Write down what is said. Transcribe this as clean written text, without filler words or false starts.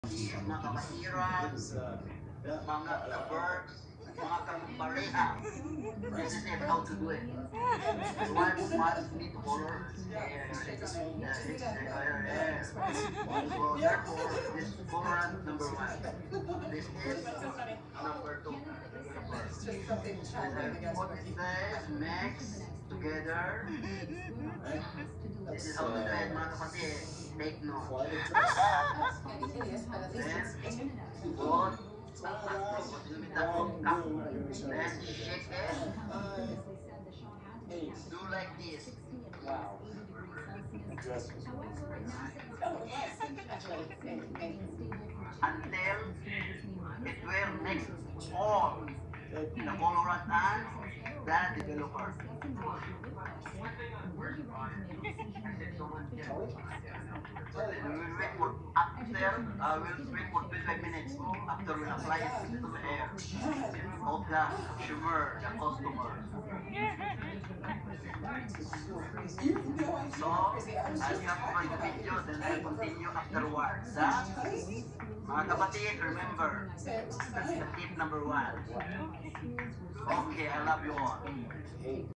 mga kamahirap, mga verbs, mga kapareha. This is it, how to do it. One need color. So therefore, this colorant number one. This is number two. And then put this mix together. This is how to do it, mga kapatid. Take note. Then, put then shake it. Do like this. Wow. Until it will mix all the colorant and the developer. We will wait for we'll wait for 25 minutes after we apply it to the air of the consumer, the customer. So, I'll cover the video, then I'll continue afterwards. Mga kapatid, remember, that's the tip number one. Okay, I love you all.